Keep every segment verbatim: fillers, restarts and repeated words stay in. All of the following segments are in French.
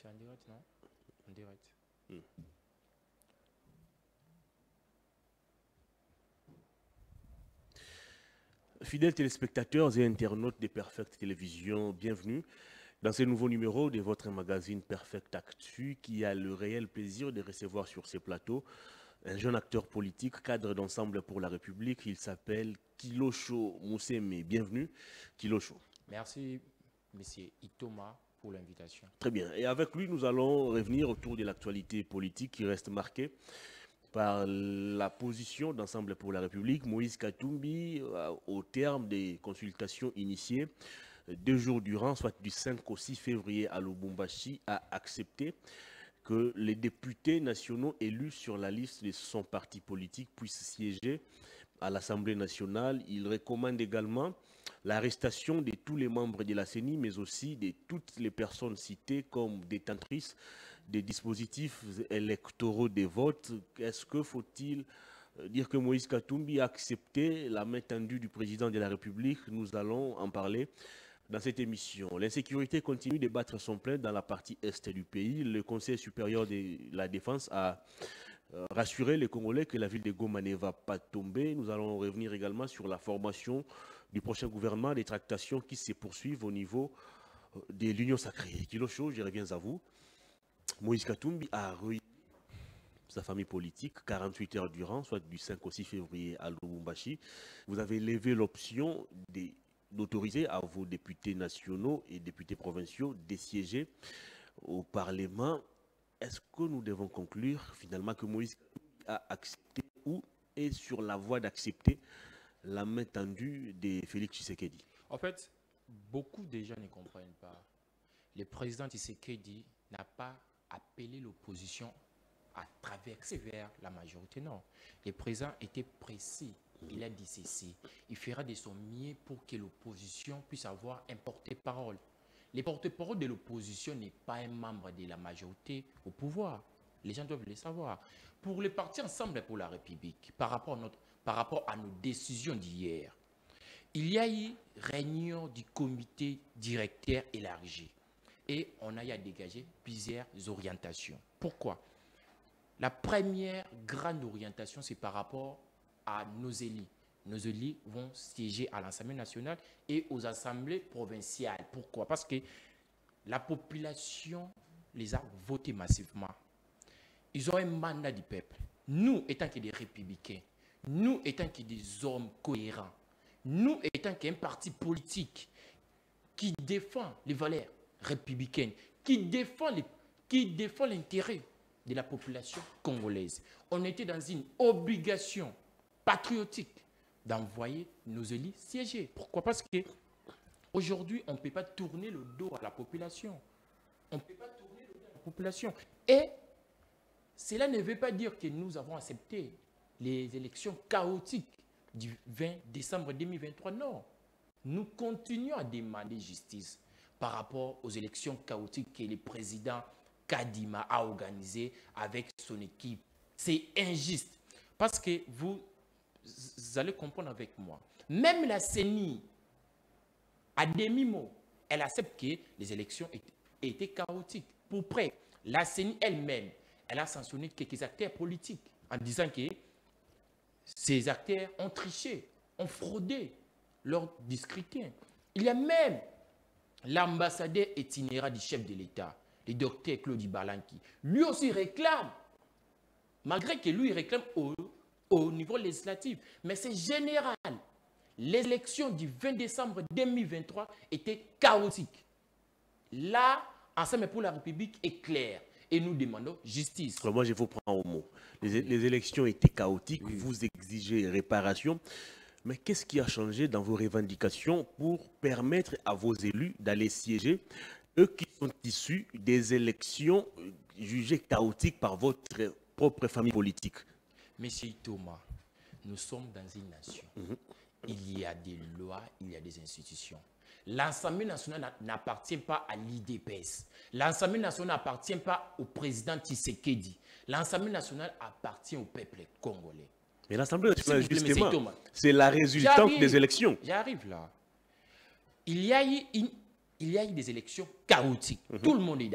C'est en direct, non? En direct. Hmm. Fidèles téléspectateurs et internautes des Perfect Télévision, bienvenue dans ce nouveau numéro de votre magazine Perfect Actu qui a le réel plaisir de recevoir sur ces plateaux un jeune acteur politique, cadre d'ensemble pour la République. Il s'appelle Kilosho Mousseme. Bienvenue, Kilosho. Merci, monsieur Itoma, pour l'invitation. Très bien. Et avec lui, nous allons revenir autour de l'actualité politique qui reste marquée par la position d'Ensemble pour la République. Moïse Katumbi, euh, au terme des consultations initiées, deux jours durant, soit du cinq au six février à Lubumbashi, a accepté que les députés nationaux élus sur la liste de son parti politique puissent siéger à l'Assemblée nationale. Il recommande également l'arrestation de tous les membres de la C E N I, mais aussi de toutes les personnes citées comme détentrices des dispositifs électoraux des votes. Est-ce que faut-il dire que Moïse Katumbi a accepté la main tendue du président de la République? Nous allons en parler dans cette émission. L'insécurité continue de battre son plein dans la partie est du pays. Le Conseil supérieur de la défense a euh, rassuré les Congolais que la ville de Goma ne va pas tomber. Nous allons revenir également sur la formation du prochain gouvernement, des tractations qui se poursuivent au niveau euh, de l'Union sacrée. Kilosho, je reviens à vous. Moïse Katumbi a réuni sa famille politique quarante-huit heures durant, soit du cinq au six février à Lubumbashi. Vous avez levé l'option des d'autoriser à vos députés nationaux et députés provinciaux de siéger au Parlement. Est-ce que nous devons conclure finalement que Moïse a accepté ou est sur la voie d'accepter la main tendue de Félix Tshisekedi? En fait, beaucoup de gens ne comprennent pas. Le président Tshisekedi n'a pas appelé l'opposition à traverser vers la majorité, non. Le président était précis. Il a dit ceci. Il fera de son mieux pour que l'opposition puisse avoir un porte-parole. Le porte-parole de l'opposition n'est pas un membre de la majorité au pouvoir. Les gens doivent le savoir. Pour le parti Ensemble pour la République, par rapport à, notre, par rapport à nos décisions d'hier, il y a eu réunion du comité directeur élargi. Et on a eu à dégager plusieurs orientations. Pourquoi? La première grande orientation, c'est par rapport à nos élus. Nos élus vont siéger à l'Assemblée nationale et aux assemblées provinciales. Pourquoi? Parce que la population les a votés massivement. Ils ont un mandat du peuple. Nous, étant que des républicains, nous, étant que des hommes cohérents, nous, étant qu'un parti politique qui défend les valeurs républicaines, qui défend les, qui défend l'intérêt de la population congolaise, on était dans une obligation patriotique d'envoyer nos élus siéger. Pourquoi? Parce que aujourd'hui, on ne peut pas tourner le dos à la population. On ne peut pas tourner le dos à la population. Et cela ne veut pas dire que nous avons accepté les élections chaotiques du vingt décembre deux mille vingt-trois. Non. Nous continuons à demander justice par rapport aux élections chaotiques que le président Kadima a organisées avec son équipe. C'est injuste. Parce que vous... Vous allez comprendre avec moi. Même la C E N I, à demi-mot, elle accepte que les élections étaient chaotiques. Pour près, la C E N I elle-même, elle a sanctionné quelques acteurs politiques en disant que ces acteurs ont triché, ont fraudé lors du scrutin. Il y a même l'ambassadeur itinérant du chef de l'État, le docteur Claude Balanki. Lui aussi réclame, malgré que lui réclame au au niveau législatif. Mais c'est général. L'élection du vingt décembre deux mille vingt-trois était chaotique. Là, Ensemble pour la République est clair. Et nous demandons justice. Alors moi, je vous prends au mot. Les, les élections étaient chaotiques. Oui. Vous exigez réparation. Mais qu'est-ce qui a changé dans vos revendications pour permettre à vos élus d'aller siéger, eux qui sont issus des élections jugées chaotiques par votre propre famille politique? Monsieur Thomas, nous sommes dans une nation. Mm-hmm. Il y a des lois, il y a des institutions. L'Assemblée nationale n'appartient pas à l'I D P S. L'Assemblée nationale n'appartient pas au président Tshisekedi. L'Assemblée nationale appartient au peuple congolais. Mais l'Assemblée nationale, justement, c'est la résultante des élections. J'arrive là. Il y a eu, une, il y a eu des élections chaotiques. Mm-hmm. Tout le monde est d'accord.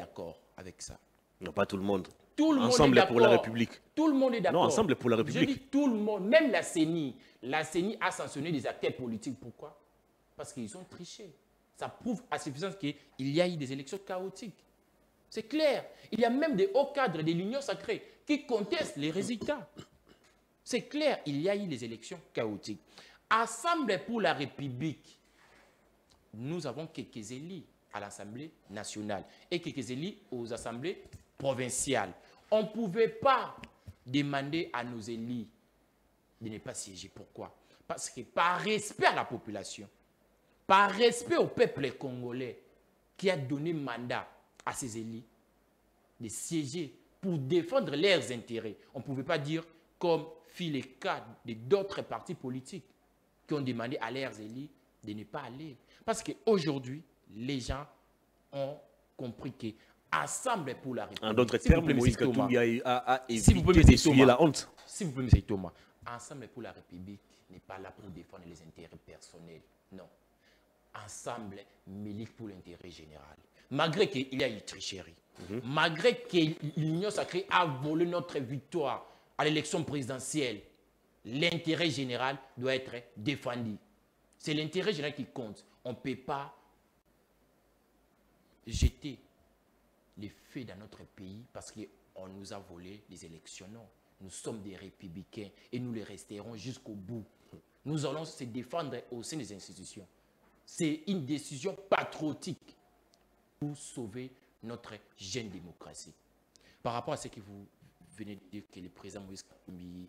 avec ça. Non, pas tout le monde. Tout le monde Ensemble est pour la d'accord. République. Tout le monde est d'accord. Non, ensemble pour la République. Je dis tout le monde, même la C E N I. La C E N I a sanctionné des acteurs politiques. Pourquoi? Parce qu'ils ont triché. Ça prouve à suffisance qu'il y a eu des élections chaotiques. C'est clair. Il y a même des hauts cadres de l'Union sacrée qui contestent les résultats. C'est clair, il y a eu des élections chaotiques. Assemblée pour la République, nous avons quelques élus à l'Assemblée nationale et quelques élus aux assemblées provinciales. On ne pouvait pas demander à nos élus de ne pas siéger. Pourquoi? Parce que par respect à la population, par respect au peuple congolais qui a donné mandat à ces élus de siéger pour défendre leurs intérêts, on ne pouvait pas dire comme fit le cas de d'autres partis politiques qui ont demandé à leurs élus de ne pas aller. Parce qu'aujourd'hui, les gens ont compris que Assemblée pour la République. En d'autres si termes, Moïse Katumbi a, a, a évité si d'essuyer la honte. Si vous pouvez me dire, Thomas, Assemblée pour la République n'est pas là pour défendre les intérêts personnels. Non. Assemblée milite pour l'intérêt général. Malgré qu'il y a eu tricherie, mm-hmm. malgré que l'Union sacrée a volé notre victoire à l'élection présidentielle, l'intérêt général doit être défendu. C'est l'intérêt général qui compte. On ne peut pas jeter les faits dans notre pays parce qu'on nous a volé les élections. Non. Nous sommes des républicains et nous les resterons jusqu'au bout. Nous allons se défendre au sein des institutions. C'est une décision patriotique pour sauver notre jeune démocratie. Par rapport à ce que vous venez de dire que le président Moïse Katumbi...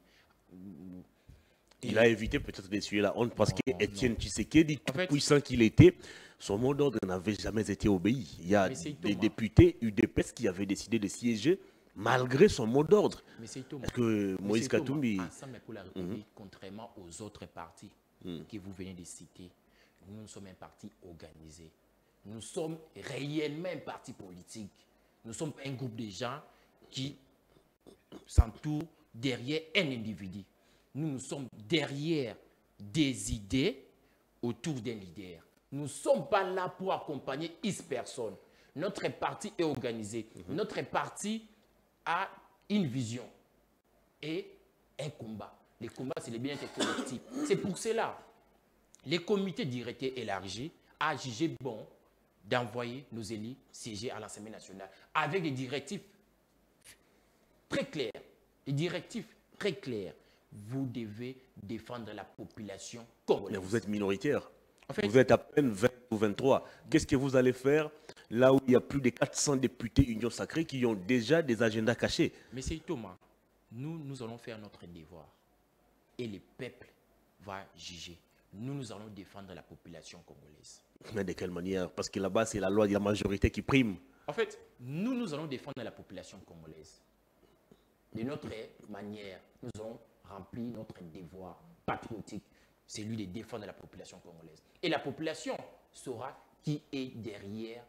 Il a évité peut-être d'essuyer la honte parce qu'Étienne Tshisekedi, tout en fait, puissant qu'il était, son mot d'ordre n'avait jamais été obéi. Il y a des députés U D P S qui avaient décidé de siéger malgré son mot d'ordre. Est-ce que Moïse Katumbi... Ensemble pour la République, mm-hmm. contrairement aux autres partis mm. que vous venez de citer, nous sommes un parti organisé. Nous sommes réellement un parti politique. Nous sommes un groupe de gens qui s'entourent derrière un individu. Nous, nous sommes derrière des idées autour d'un leader. Nous ne sommes pas là pour accompagner X personnes. Notre parti est organisé. Mm-hmm. Notre parti a une vision et un combat. Les combats, c'est le bien-être collectif. C'est pour cela les comités directeurs élargis a jugé bon d'envoyer nos élus siéger à l'Assemblée nationale avec des directives très claires. Des directives très claires. Vous devez défendre la population congolaise. Mais vous êtes minoritaire. En fait, vous êtes à peine vingt ou vingt-trois. Qu'est-ce que vous allez faire là où il y a plus de quatre cents députés Union Sacrée qui ont déjà des agendas cachés? Monsieur Thomas, nous, nous allons faire notre devoir. Et le peuple va juger. Nous, nous allons défendre la population congolaise. Mais de quelle manière? Parce que là-bas, c'est la loi de la majorité qui prime. En fait, nous, nous allons défendre la population congolaise. De notre manière, nous allons remplir notre devoir patriotique, celui de défendre la population congolaise. Et la population saura qui est derrière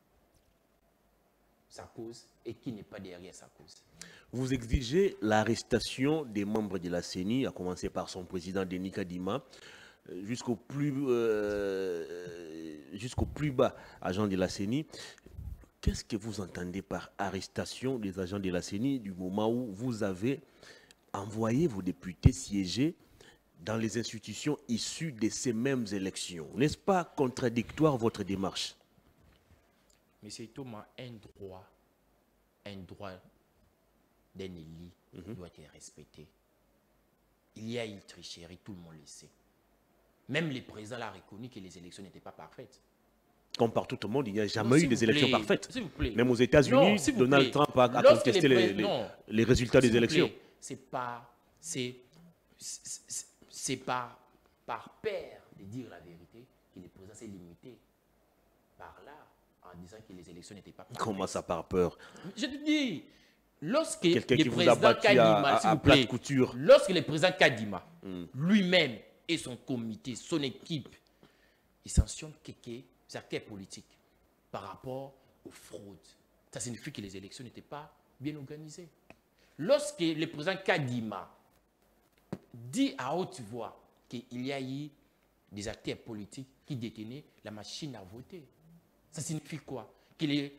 sa cause et qui n'est pas derrière sa cause. Vous exigez l'arrestation des membres de la C E N I, à commencer par son président Denis Kadima, jusqu'au plus, euh, jusqu'au plus bas agent de la C E N I. Qu'est-ce que vous entendez par arrestation des agents de la C E N I du moment où vous avez envoyé vos députés siéger dans les institutions issues de ces mêmes élections? N'est-ce pas contradictoire votre démarche? Monsieur Thomas, un droit, un droit d'un élu mm-hmm. doit être respecté. Il y a eu tricherie, tout le monde le sait. Même le président l'a reconnu que les élections n'étaient pas parfaites. Comme partout au monde, il n'y a jamais non, eu des plaît, élections parfaites. S'il vous plaît. Même aux États-Unis, Donald plaît. Trump a, a contesté les, les, les résultats des élections. C'est pas, c'est, c'est pas par peur de dire la vérité que le président s'est limité par là en disant que les élections n'étaient pas parfaites. Comment ça par peur? Je te dis, lorsque quelqu'un qui le vous a battu Kadima, à, à, à plate couture, lorsque le président Kadima mm. lui-même et son comité, son équipe, ils sanctionnent quelques acteurs politiques par rapport aux fraudes. Ça signifie que les élections n'étaient pas bien organisées. Lorsque le président Kadima dit à haute voix qu'il y a eu des acteurs politiques qui détenaient la machine à voter, ça signifie quoi? Que les,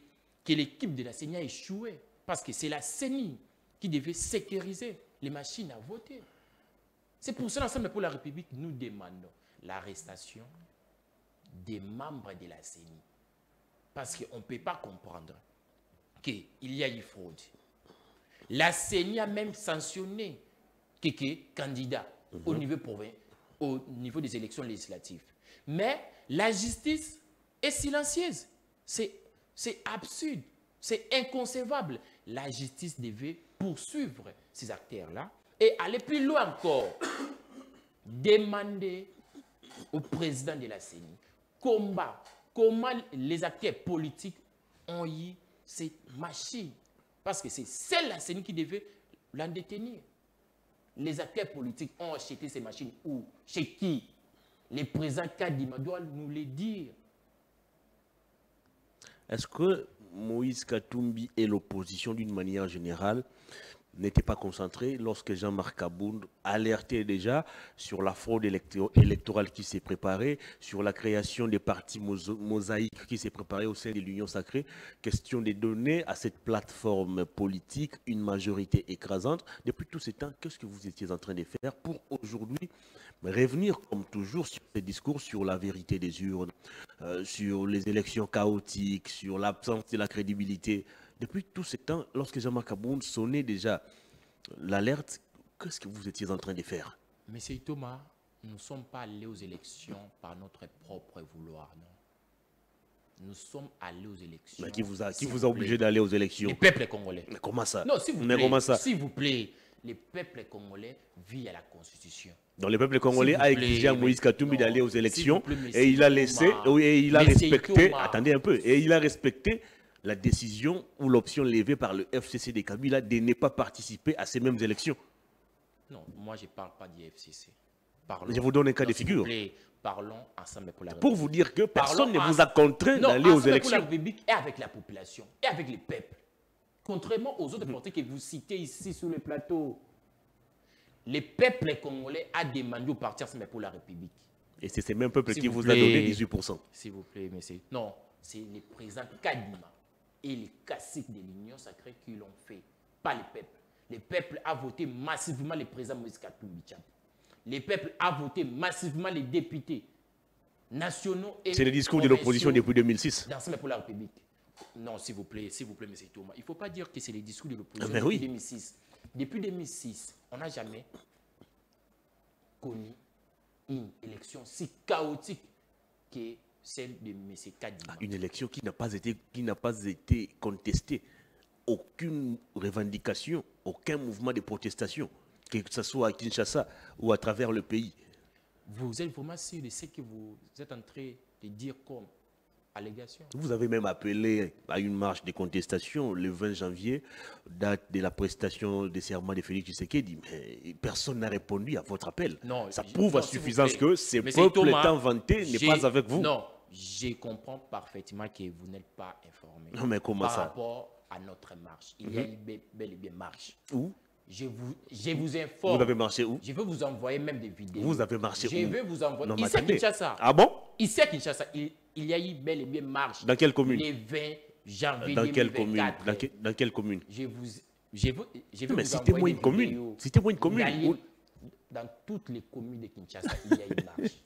que l'équipe de la C E N I a échoué. Parce que c'est la C E N I qui devait sécuriser les machines à voter. C'est pour cela, ensemble pour la République, nous demandons l'arrestation des membres de la C E N I. Parce qu'on ne peut pas comprendre qu'il y a eu fraude. La C E N I a même sanctionné quelques candidats mm-hmm. au, niveau au niveau des élections législatives. Mais la justice est silencieuse. C'est absurde, c'est inconcevable. La justice devait poursuivre ces acteurs-là et aller plus loin encore. Demander au président de la C E N I combat, comment les acteurs politiques ont eu cette machine. Parce que c'est celle la C E N I qui devait l'en détenir. Les acteurs politiques ont acheté ces machines où? Chez qui? Les présidents Kadima doivent nous le dire. Est-ce que Moïse Katumbi et l'opposition d'une manière générale n'étaient pas concentrés lorsque Jean-Marc Abound alertait déjà sur la fraude électorale qui s'est préparée, sur la création des partis mosaïques qui s'est préparée au sein de l'Union sacrée, question de donner à cette plateforme politique une majorité écrasante. Depuis tout ce temps, qu'est-ce que vous étiez en train de faire pour aujourd'hui revenir, comme toujours, sur ces discours sur la vérité des urnes, euh, sur les élections chaotiques, sur l'absence de la crédibilité? Depuis tout ce temps, lorsque Jean-Marc Abound sonnait déjà l'alerte, qu'est-ce que vous étiez en train de faire? Monsieur Thomas, nous ne sommes pas allés aux élections par notre propre vouloir, non. Nous sommes allés aux élections. Mais qui vous a, qui vous a obligé d'aller aux élections? Les peuples congolais. Mais comment ça? Non, s'il vous Mais plaît, comment ça? s'il vous plaît, les peuples congolais vivent à la Constitution. Donc le peuple congolais a exigé à Moïse Katumbi d'aller aux élections plaît, et il a laissé, Thomas, et il a respecté, Thomas. attendez un peu, et il a respecté la décision ou l'option levée par le F C C de Kabila de ne pas participer à ces mêmes élections. Non, moi je ne parle pas du F C C. Parlons, je vous donne un cas non, de figure. Plaît, parlons ensemble pour la République. Pour vous dire que personne Parlons ne vous a contraint d'aller aux élections. Pour la République et avec la population et avec les peuples. Contrairement aux autres partis que vous citez ici sur le plateau. Les peuples congolais a demandé au parti ensemble pour la République. Et c'est ce même peuple qui vous, vous plaît, a donné dix-huit pour cent. S'il vous plaît, monsieur. Non, c'est les présidents Kadima et les caciques de l'Union sacrée qui l'ont fait, pas les peuples. Les peuples ont voté massivement les présidents Moïse Katumbi. Les peuples ont voté massivement les députés nationaux et c'est le discours de l'opposition depuis deux mille six. D'ensemble pour la République. Non, s'il vous plaît, s'il vous plaît, monsieur Thomas. Il ne faut pas dire que c'est les discours de l'opposition depuis oui. deux mille six. Depuis deux mille six, on n'a jamais connu une élection si chaotique que celle de M. Kadima. Une élection qui n'a pas été, qui n'a pas été contestée. Aucune revendication, aucun mouvement de protestation, que ce soit à Kinshasa ou à travers le pays. Vous êtes vraiment sûr de ce que vous êtes en train de dire comme allégation? Vous avez même appelé à une marche de contestation le vingt janvier, date de la prestation des serments de Félix Tshisekedi. Mais personne n'a répondu à votre appel. Non, ça prouve non, à suffisance que ces peuples étant vantés n'est pas avec vous. Non, je comprends parfaitement que vous n'êtes pas informé. Non, mais comment par ça? Par rapport à notre marche. Il mm-hmm. y a eu bel et bien marche. Où? Je vous, je vous informe. Vous avez marché où? Je vais vous envoyer même des vidéos. Vous avez marché je où? Je vais vous envoyer. Non, ici à Kinshasa. Ah bon? Ici à Kinshasa, il, il y a eu bel et bien marche. Dans quelle commune? Le vingt janvier dans quelle deux mille vingt-quatre. Commune? Dans, que, dans quelle commune? Je vous, je vous, je vais mais vous citez-moi une commune. Citez-moi une commune. Où... Dans toutes les communes de Kinshasa, il y a une marche.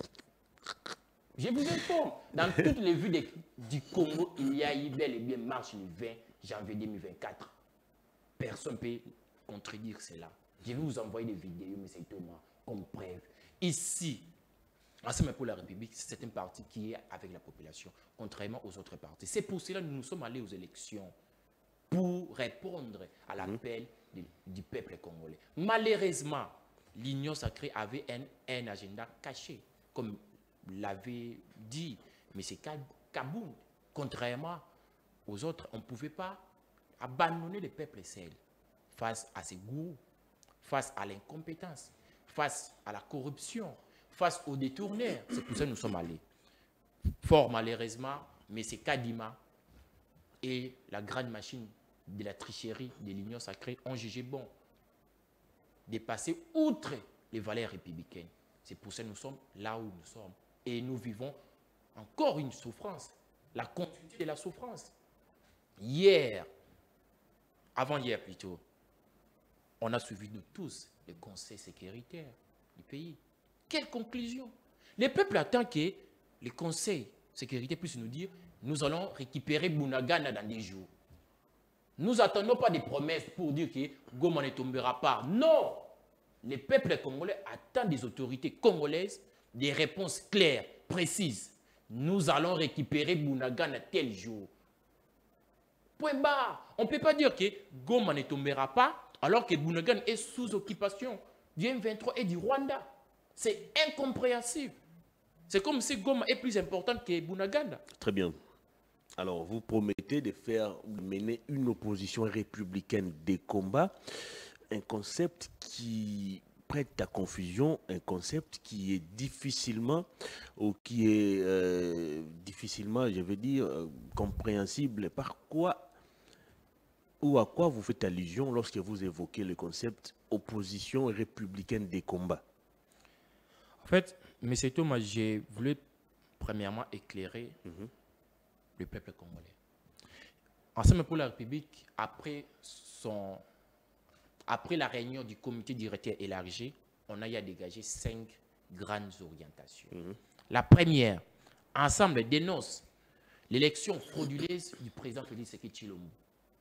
Je vous informe. Dans toutes les villes de, du Congo, il y a eu bel et bien marche le vingt janvier deux mille vingt-quatre. Personne ne peut contredire cela. Je vais vous envoyer des vidéos, M. Thomas, comme preuve. Ici, Ensemble pour la République, c'est un parti qui est avec la population, contrairement aux autres partis. C'est pour cela que nous sommes allés aux élections, pour répondre à l'appel mmh. du peuple congolais. Malheureusement, l'Union sacrée avait un, un agenda caché, comme l'avait dit M. Kabound. Contrairement aux autres, on ne pouvait pas abandonner le peuple seul face à ses goûts, face à l'incompétence, face à la corruption, face aux détourneurs. C'est pour ça que nous sommes allés. Fort malheureusement, M. Kadima et la grande machine de la tricherie de l'Union sacrée ont jugé bon de passer outre les valeurs républicaines. C'est pour ça que nous sommes là où nous sommes. Et nous vivons encore une souffrance, la continuité de la souffrance. Hier, avant-hier plutôt, on a suivi de tous le Conseil sécuritaire du pays. Quelle conclusion? Le peuple attend que le Conseil sécurité puisse nous dire nous allons récupérer Bunagana dans des jours. Nous n'attendons pas des promesses pour dire que Goma ne tombera pas. Non! Le peuple congolais attend des autorités congolaises des réponses claires, précises. Nous allons récupérer Bunagana tel jour. Point barre. On ne peut pas dire que Goma ne tombera pas alors que Bunagana est sous occupation du M vingt-trois et du Rwanda. C'est incompréhensible. C'est comme si Goma est plus importante que Bunagana. Très bien. Alors, vous promettez de faire de mener une opposition républicaine des combats, un concept qui prête à confusion, un concept qui est difficilement, ou qui est euh, difficilement, je veux dire, euh, compréhensible. Par quoi ou à quoi vous faites allusion lorsque vous évoquez le concept opposition républicaine des combats? En fait, M. Thomas, j'ai voulu premièrement éclairer mm-hmm. le peuple congolais. Ensemble pour la République, après, son, après la réunion du comité directeur élargi, on a eu à dégager cinq grandes orientations. Mm-hmm. La première, Ensemble dénonce l'élection frauduleuse du président Félix Tshisekedi Tshilombo.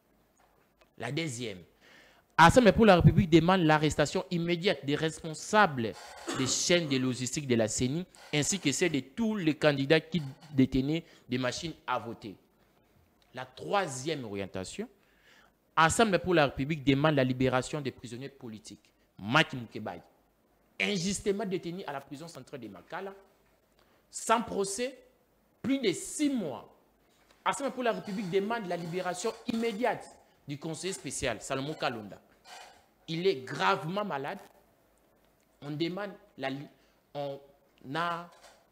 La deuxième, Ensemble pour la République demande l'arrestation immédiate des responsables des chaînes de logistique de la C E N I ainsi que celle de tous les candidats qui détenaient des machines à voter. La troisième orientation, Ensemble pour la République demande la libération des prisonniers politiques. Maki Mukebai, injustement détenu à la prison centrale de Makala, sans procès, plus de six mois. Ensemble pour la République demande la libération immédiate du conseiller spécial Salomon Kalonda. Il est gravement malade. On demande la, on a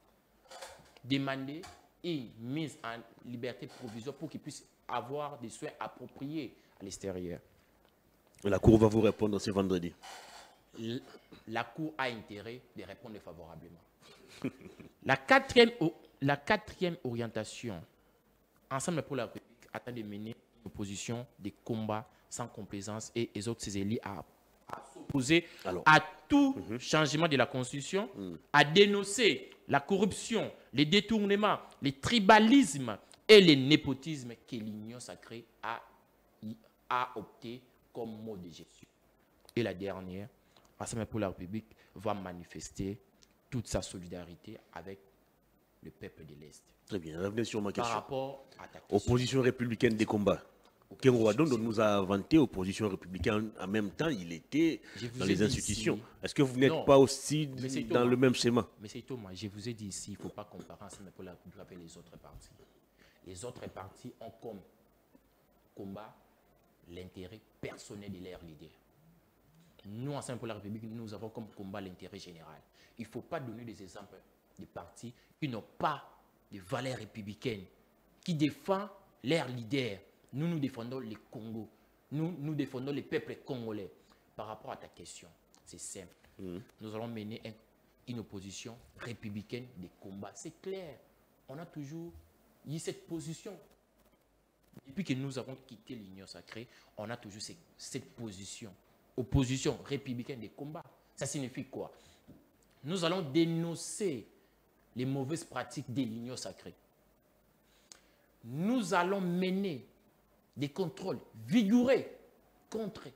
demandé une mise en liberté provisoire pour qu'il puisse avoir des soins appropriés à l'extérieur. La Cour va vous répondre ce vendredi. La Cour a intérêt de répondre favorablement. la, quatrième, la quatrième orientation, Ensemble pour la République, attend de mener une opposition des combats sans complaisance et les autres ses élus à, à s'opposer à tout mm-hmm. changement de la Constitution, mm. à dénoncer la corruption, les détournements, les tribalismes et les népotismes que l'Union sacrée a, a opté comme mode de gestion. Et la dernière, Ensemble pour la République va manifester toute sa solidarité avec le peuple de l'Est. Très bien, revenez sur ma question. Par rapport à ta question. Opposition républicaine des combats. Ken Rwanda nous a inventé opposition républicaine. En même temps, il était dans les institutions. Est-ce que vous n'êtes pas aussi dans Thomas, le même schéma? Monsieur Thomas, je vous ai dit ici, il ne faut pas comparer Ensemble pour la République avec les autres partis. Les autres partis ont comme combat l'intérêt personnel de leurs leaders. Nous, Ensemble pour la République, nous avons comme combat l'intérêt général. Il ne faut pas donner des exemples de partis qui n'ont pas de valeurs républicaines, qui défendent leurs leaders. Nous, nous défendons les Congo. Nous, nous défendons les peuples congolais. Par rapport à ta question, c'est simple. Mmh. Nous allons mener un, une opposition républicaine des combats. C'est clair. On a toujours eu cette position. Depuis que nous avons quitté l'Union sacrée, on a toujours cette, cette position. Opposition républicaine des combats. Ça signifie quoi? Nous allons dénoncer les mauvaises pratiques de l'Union sacrée. Nous allons mener des contrôles vigoureux contre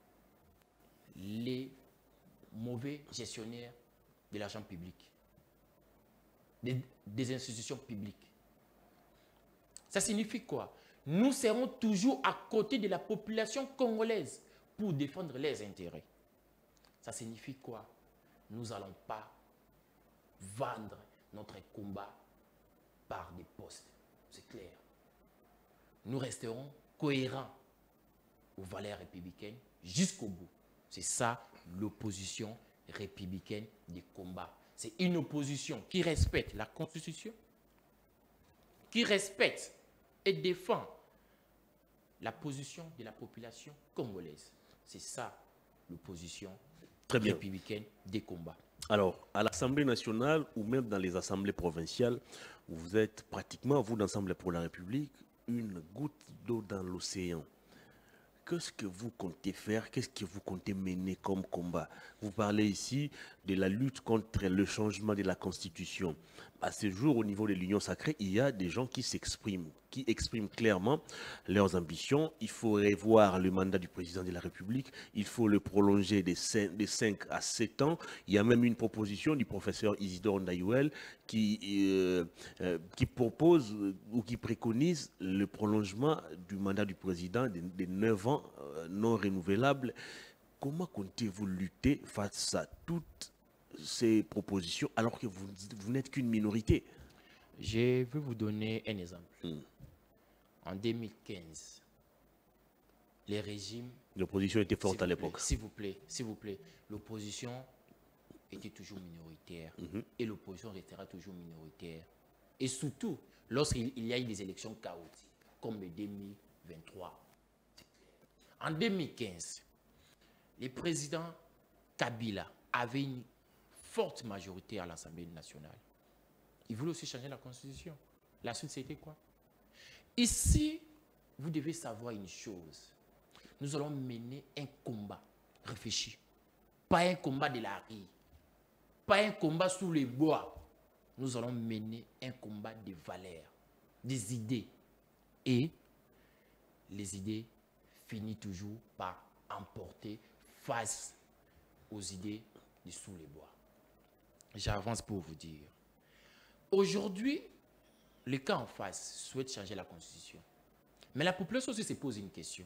les mauvais gestionnaires de l'argent public, des, des institutions publiques. Ça signifie quoi? Nous serons toujours à côté de la population congolaise pour défendre leurs intérêts. Ça signifie quoi? Nous n'allons pas vendre notre combat par des postes. C'est clair. Nous resterons cohérents aux valeurs républicaines jusqu'au bout. C'est ça l'opposition républicaine des combats. C'est une opposition qui respecte la Constitution, qui respecte et défend la position de la population congolaise. C'est ça l'opposition républicaine des combats. Alors, à l'Assemblée nationale ou même dans les assemblées provinciales, vous êtes pratiquement, vous, d'Ensemble pour la République, une goutte d'eau dans l'océan. Qu'est-ce que vous comptez faire? Qu'est-ce que vous comptez mener comme combat? Vous parlez ici de la lutte contre le changement de la Constitution. À ce jour, au niveau de l'Union sacrée, il y a des gens qui s'expriment, qui expriment clairement leurs ambitions. Il faut revoir le mandat du président de la République. Il faut le prolonger de cinq à sept ans. Il y a même une proposition du professeur Isidore Ndayouel qui, euh, euh, qui propose ou qui préconise le prolongement du mandat du président de, de neuf ans euh, non renouvelables. Comment comptez-vous lutter face à toutes ces propositions alors que vous, vous n'êtes qu'une minorité? Je vais vous donner un exemple. Hmm. En deux mille quinze, les régimes... L'opposition était forte à l'époque. S'il vous plaît, s'il vous plaît, l'opposition était toujours minoritaire. Mm-hmm. Et l'opposition restera toujours minoritaire. Et surtout, lorsqu'il y a eu des élections chaotiques, comme deux mille vingt-trois. En deux mille quinze, le président Kabila avait une forte majorité à l'Assemblée nationale. Il voulait aussi changer la Constitution. La suite, c'était quoi? Ici, vous devez savoir une chose. Nous allons mener un combat réfléchi. Pas un combat de la rue. Pas un combat sous les bois. Nous allons mener un combat de valeurs, des idées. Et les idées finissent toujours par emporter face aux idées de sous les bois. J'avance pour vous dire. Aujourd'hui, le cas en face souhaite changer la Constitution. Mais la population aussi se pose une question.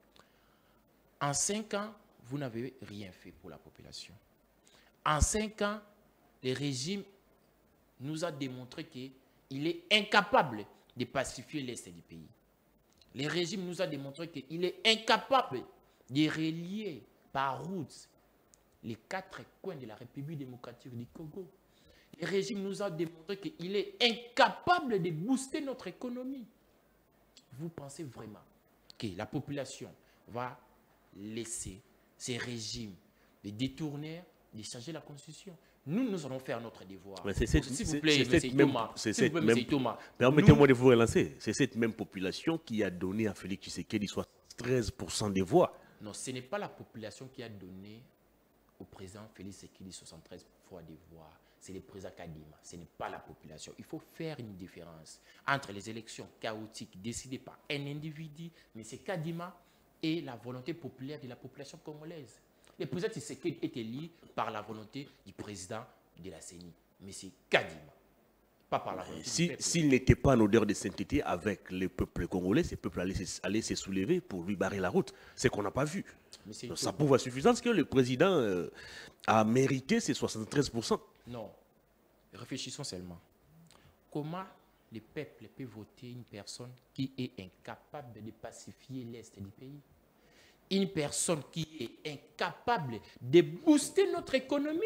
En cinq ans, vous n'avez rien fait pour la population. En cinq ans, le régime nous a démontré qu'il est incapable de pacifier l'Est du pays. Le régime nous a démontré qu'il est incapable de relier par route les quatre coins de la République démocratique du Congo. Le régime nous a démontré qu'il est incapable de booster notre économie. Vous pensez vraiment que la population va laisser ces régimes de détourner, de changer la Constitution? Nous, nous allons faire notre devoir. S'il vous plaît, M. Thomas, Thomas permettez-moi de vous relancer. C'est cette même population qui a donné à Félix Tshisekedi soixante-treize pour cent des voix. Non, ce n'est pas la population qui a donné au président Félix Tshisekedi soixante-treize fois des voix. C'est le président Kadima. Ce n'est pas la population. Il faut faire une différence entre les élections chaotiques décidées par un individu, M. Kadima, et la volonté populaire de la population congolaise. Le président Tshisekedi est élu par la volonté du président de la C E N I, M. Kadima. Pas par la volonté si, du peuple. S'il n'était pas en odeur de sainteté avec le peuple congolais, ce peuple allait, allait se soulever pour lui barrer la route. C'est qu'on n'a pas vu. Donc, ça prouve à suffisance que le président euh, a mérité ses soixante-treize pour cent. Non. Réfléchissons seulement. Comment le peuple peut voter une personne qui est incapable de pacifier l'Est du pays? Une personne qui est incapable de booster notre économie?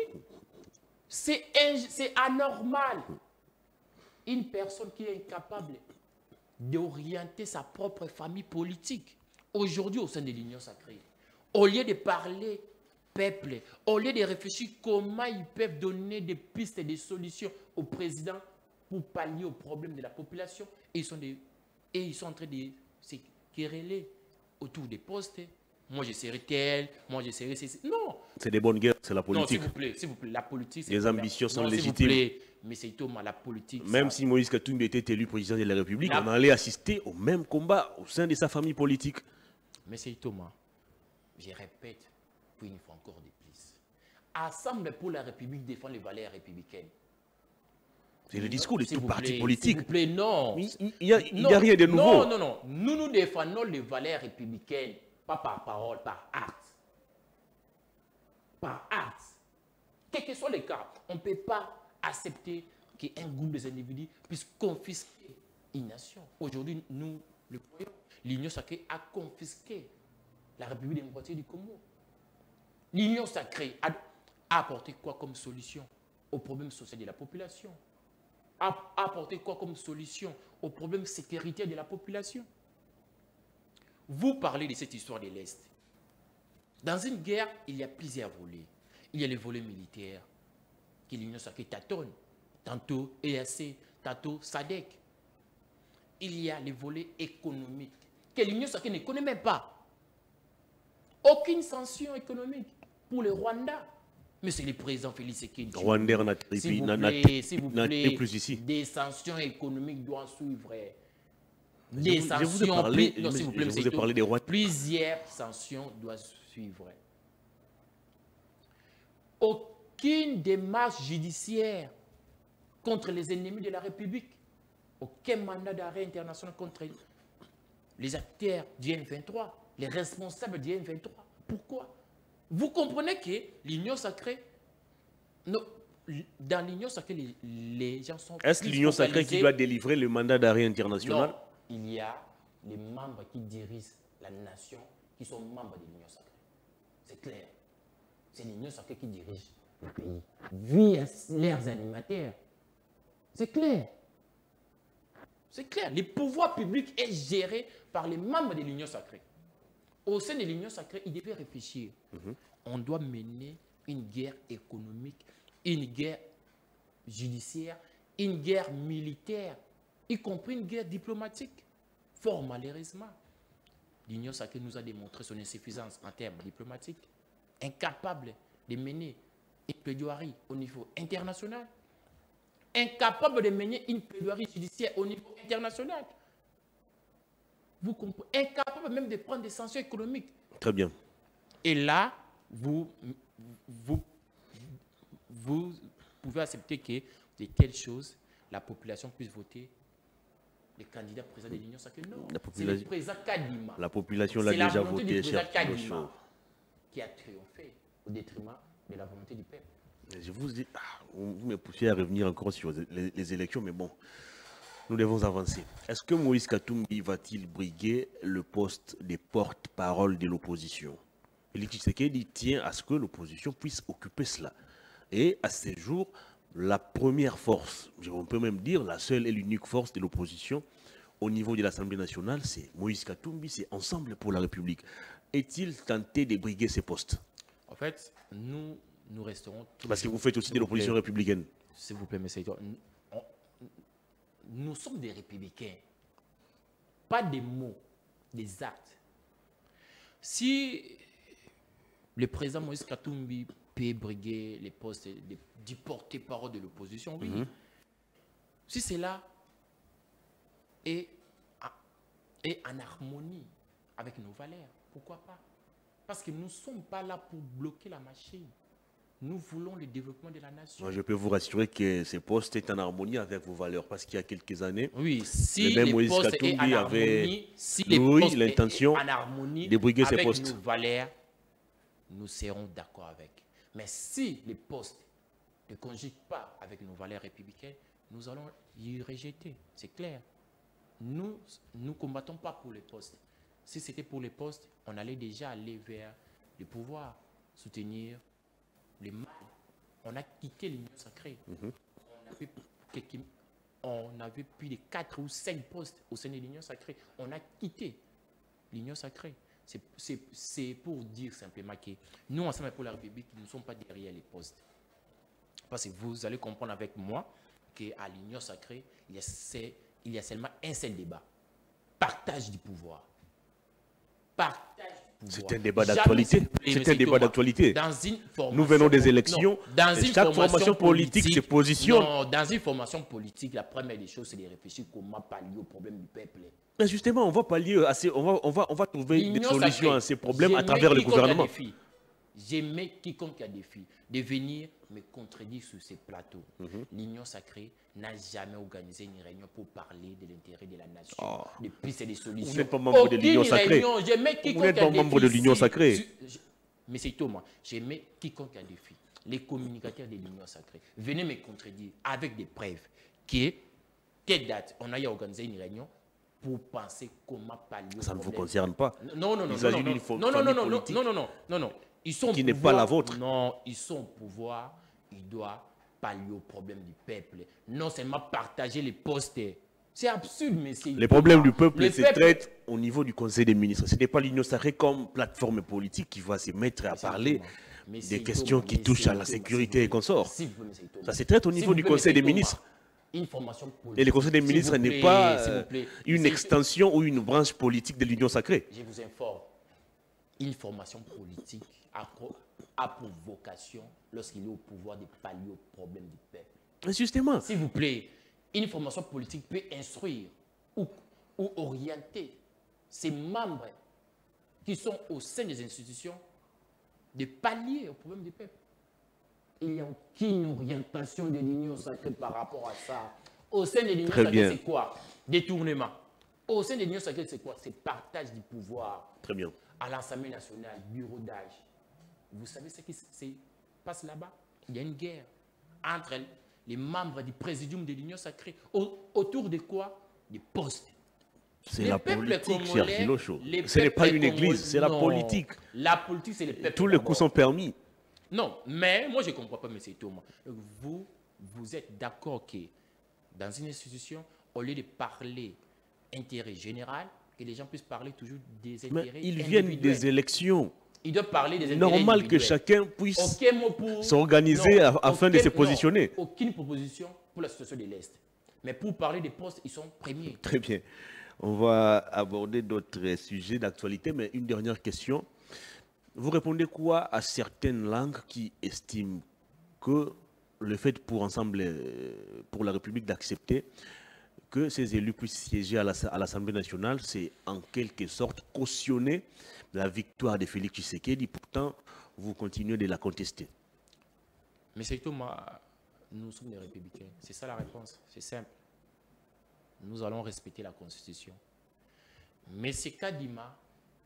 C'est anormal. Une personne qui est incapable d'orienter sa propre famille politique. Aujourd'hui, au sein de l'Union sacrée, au lieu de parler peuple, au lieu de réfléchir comment ils peuvent donner des pistes et des solutions au président pour pallier aux problèmes de la population, et ils sont, des, et ils sont en train de se quereller autour des postes. Moi, je serai tel, moi, je serai ceci. Non. C'est des bonnes guerres, c'est la politique. Non, s'il vous plaît, s'il vous plaît, la politique... Les ambitions sont non, légitimes. S'il vous plaît, mais c'est Thomas, la politique... Même ça... si Moïse Katumbi était élu président de la République, la... on allait assister au même combat au sein de sa famille politique. Mais c'est Thomas, je répète, pour une fois encore de plus. Assemble pour la République défend les valeurs républicaines. C'est le discours de tout parti politique. S'il vous plaît, non. Il n'y a, a rien de nouveau. Non, non, non. Nous, nous défendons les valeurs républicaines. Pas par parole, par acte. Par acte. Quel que soit le cas, on ne peut pas accepter qu'un groupe d'individus puisse confisquer une nation. Aujourd'hui, nous le voyons. L'Union sacrée a confisqué la République démocratique du Congo. L'Union sacrée a, a apporté quoi comme solution au problème social de la population? A, a apporté quoi comme solution au problème sécuritaire de la population? Vous parlez de cette histoire de l'Est. Dans une guerre, il y a plusieurs volets. Il y a les volets militaires, que l'Union sacrée tâtonne. Tantôt E A C, tantôt S A D C. il y a le volet économique que l'Union sacrée ne connaît même pas. Aucune sanction économique pour le Rwanda. Mais c'est le président Félix Tshisekedi. Rwanda n'a S'il vous n'a- plaît, s'il vous n'a- plaît, plus ici. des sanctions économiques doivent suivre. Je Des vous- je vous ai sanctions, parlé- plus- non, je s'il vous vous plaît, ai monsieur parlé Ito, des Rwandais. plusieurs sanctions doivent suivre. Aucune démarche judiciaire contre les ennemis de la République. Aucun mandat d'arrêt international contre les acteurs du M vingt-trois, les responsables du M vingt-trois. Pourquoi? Vous comprenez que l'Union sacrée, non, dans l'Union sacrée, les, les gens sont... Est-ce plus l'Union sacrée qui focalisés- doit délivrer le mandat d'arrêt international? Non, il y a les membres qui dirigent la nation qui sont membres de l'Union sacrée. C'est clair. C'est l'Union sacrée qui dirige le pays. Vu leurs animateurs. C'est clair. C'est clair. Le pouvoir public est géré par les membres de l'Union sacrée. Au sein de l'Union sacrée, il devait réfléchir. Mm-hmm. On doit mener une guerre économique, une guerre judiciaire, une guerre militaire, y compris une guerre diplomatique. Fort malheureusement, l'Union sacrée nous a démontré son insuffisance en termes diplomatiques, incapable de mener une plaidoirie au niveau international, incapable de mener une plaidoirie judiciaire au niveau international. Vous comprenez, incapable même de prendre des sanctions économiques. Très bien. Et là, vous, vous, vous pouvez accepter que de telles choses, la population puisse voter les candidats présidents de l'Union sacrée. Non, c'est le président Kadima. La population l'a déjà voté, cher Kadima, qui a triomphé au détriment de la volonté du peuple. Je vous dis, ah, vous me poussez à revenir encore sur les, les élections, mais bon, nous devons avancer. Est-ce que Moïse Katumbi va-t-il briguer le poste des porte-parole de l'opposition? Félix Tshisekedi tient à ce que l'opposition puisse occuper cela. Et à ce jour, la première force, on peut même dire la seule et l'unique force de l'opposition au niveau de l'Assemblée nationale, c'est Moïse Katumbi, c'est Ensemble pour la République. Est-il tenté de briguer ces postes? En fait, nous, nous resterons... Parce que vous faites aussi de l'opposition républicaine. S'il vous plaît, monsieur, nous, on, nous sommes des républicains. Pas des mots, des actes. Si le président Moïse Katumbi peut briguer les postes de, du porte-parole de l'opposition, oui. Mm-hmm. Si cela est, est en harmonie avec nos valeurs, pourquoi pas? Parce que nous ne sommes pas là pour bloquer la machine. Nous voulons le développement de la nation. Moi, je peux vous rassurer que ces postes est en harmonie avec vos valeurs. Parce qu'il y a quelques années, oui, si le même les Moïse postes Katumbi est en avait harmonie, si les oui, postes l'intention est en harmonie de briguer ces avec postes. nos valeurs, nous serons d'accord avec. Mais si les postes ne conjuguent pas avec nos valeurs républicaines, nous allons y rejeter. C'est clair. Nous ne combattons pas pour les postes. Si c'était pour les postes, on allait déjà aller vers le pouvoir, soutenir les mal. On a quitté l'Union sacrée. Mm-hmm. on, avait quelques, on avait plus de quatre ou cinq postes au sein de l'Union sacrée. On a quitté l'Union sacrée. C'est pour dire simplement que nous, Ensemble pour la République, nous ne sommes pas derrière les postes. Parce que vous allez comprendre avec moi qu'à l'Union sacrée, il y, a, il y a seulement un seul débat. Partage du pouvoir. Partage du pouvoir. C'est un débat d'actualité. C'est un débat d'actualité. Nous venons des élections. Non, dans une chaque formation, formation politique, politique se positionne. Non, dans une formation politique, la première des choses, c'est de réfléchir comment pallier au problème du peuple. Mais justement, on va pallier à ces, on va, on va, on va trouver des solutions sacrée, à ces problèmes à travers le gouvernement. J'aimais quiconque a défi de venir me contredire sur ces plateaux. Mm-hmm. L'Union sacrée n'a jamais organisé une réunion pour parler de l'intérêt de la nation. Oh. Depuis, c'est des solutions. Vous n'êtes pas membre de l'Union sacrée. Vous n'êtes pas membre de l'Union sacrée. Mais c'est tout, moi. J'aimais quiconque a défi. Les communicateurs de l'Union sacrée. Venez me contredire avec des preuves. Qui est, quelle date on a eu organisé une réunion pour penser comment pallier au Ça problème. ne vous concerne pas. Non, non, non. Il non, non, non, non, non, non, non, non, non, non, non, non. Ils sont qui n'est pas la vôtre. Non, ils sont au pouvoir. Ils doivent pallier au problème du peuple. Non seulement partager les postes. C'est absurde, mais c'est... Les problèmes du peuple se traitent au niveau du Conseil des ministres. Ce n'est pas l'Union sacrée comme plateforme politique qui va se mettre à parler des questions qui touchent à la sécurité et consorts. Ça se traite au niveau du Conseil des ministres. une formation politique. Et le Conseil des ministres n'est pas euh, une extension ou une branche politique de l'Union sacrée. Je vous informe. Une formation politique a, a pour vocation, lorsqu'il est au pouvoir, de pallier aux problèmes du peuple. Justement. S'il vous plaît, une formation politique peut instruire ou, ou orienter ses membres qui sont au sein des institutions de pallier aux problèmes du peuple. Il n'y a aucune orientation de l'Union sacrée par rapport à ça. Au sein de l'Union sacrée, c'est quoi? Détournement. Au sein de l'Union sacrée, c'est quoi? C'est partage du pouvoir. Très bien. À l'Assemblée nationale, bureau d'âge. Vous savez ce qui se passe là-bas? Il y a une guerre entre les membres du présidium de l'Union sacrée. Au, autour de quoi? Des postes. C'est la politique, cher Filocho. Ce n'est pas une église, c'est la politique. La politique, c'est le peuple. Tous les coups sont permis. Non, mais moi, je ne comprends pas, M. Thomas. Vous, vous êtes d'accord que dans une institution, au lieu de parler intérêt général, que les gens puissent parler toujours des intérêts mais ils viennent des élections. Ils doivent parler des intérêts normal que chacun puisse s'organiser afin de se positionner. Non, aucune proposition pour la situation de l'Est. Mais pour parler des postes, ils sont premiers. Très bien. On va aborder d'autres sujets d'actualité, mais une dernière question. Vous répondez quoi à certaines langues qui estiment que le fait pour Ensemble, pour la République d'accepter que ces élus puissent siéger à l'Assemblée nationale, c'est en quelque sorte cautionner la victoire de Félix Tshisekedi. Pourtant, vous continuez de la contester. Mais c'est Thomas, nous sommes des républicains. C'est ça la réponse. C'est simple. Nous allons respecter la Constitution. Mais c'est Kadima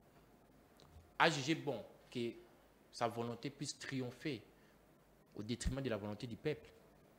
a jugé bon que sa volonté puisse triompher au détriment de la volonté du peuple.